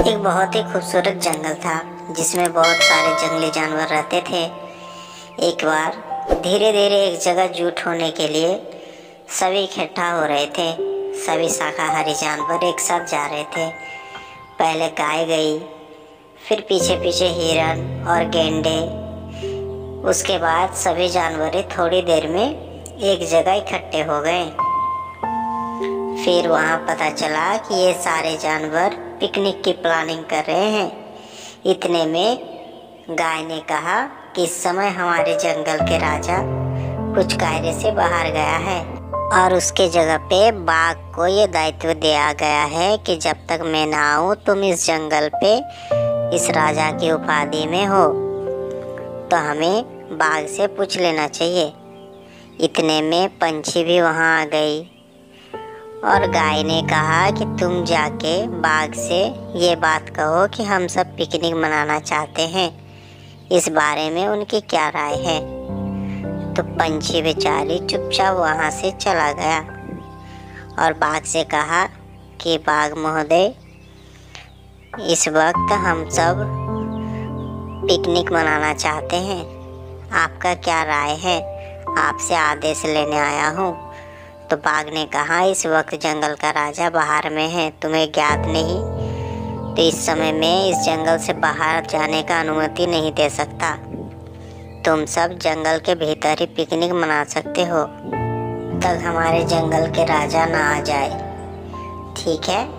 एक बहुत ही खूबसूरत जंगल था जिसमें बहुत सारे जंगली जानवर रहते थे। एक बार धीरे धीरे एक जगह जुट होने के लिए सभी इकट्ठा हो रहे थे। सभी शाकाहारी जानवर एक साथ जा रहे थे। पहले गाय गई, फिर पीछे पीछे हिरन और गेंडे। उसके बाद सभी जानवर थोड़ी देर में एक जगह इकट्ठे हो गए। फिर वहाँ पता चला कि ये सारे जानवर पिकनिक की प्लानिंग कर रहे हैं। इतने में गाय ने कहा कि इस समय हमारे जंगल के राजा कुछ कार्य से बाहर गया है और उसके जगह पे बाघ को ये दायित्व दिया गया है कि जब तक मैं ना आऊँ तुम इस जंगल पे इस राजा की उपाधि में हो, तो हमें बाघ से पूछ लेना चाहिए। इतने में पंछी भी वहाँ आ गई और गाय ने कहा कि तुम जाके बाघ से ये बात कहो कि हम सब पिकनिक मनाना चाहते हैं, इस बारे में उनकी क्या राय है। तो पंछी बेचारी चुपचाप वहाँ से चला गया और बाघ से कहा कि बाघ महोदय, इस वक्त हम सब पिकनिक मनाना चाहते हैं, आपका क्या राय है, आपसे आदेश लेने आया हूँ। तो बाघ ने कहा इस वक्त जंगल का राजा बाहर में है, तुम्हें ज्ञात नहीं, तो इस समय मैं इस जंगल से बाहर जाने का अनुमति नहीं दे सकता। तुम सब जंगल के भीतर ही पिकनिक मना सकते हो तब हमारे जंगल के राजा ना आ जाए, ठीक है।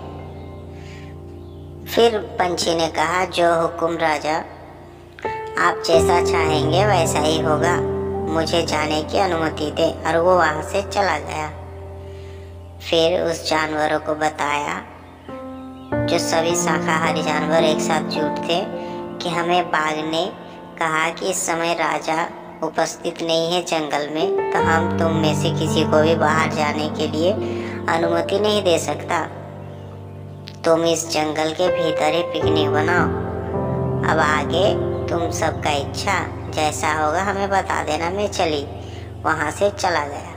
फिर पंछी ने कहा जो हुकुम राजा, आप जैसा चाहेंगे वैसा ही होगा, मुझे जाने की अनुमति दे। और वो वहाँ से चला गया। फिर उस जानवरों को बताया, जो सभी शाकाहारी जानवर एक साथ जुट थे, कि हमें बाघ ने कहा कि इस समय राजा उपस्थित नहीं है जंगल में, तो हम तुम में से किसी को भी बाहर जाने के लिए अनुमति नहीं दे सकता। तुम इस जंगल के भीतर ही पिकनिक बनाओ। अब आगे तुम सबका इच्छा जैसा होगा हमें बता देना। मैं चली वहाँ से चला गया।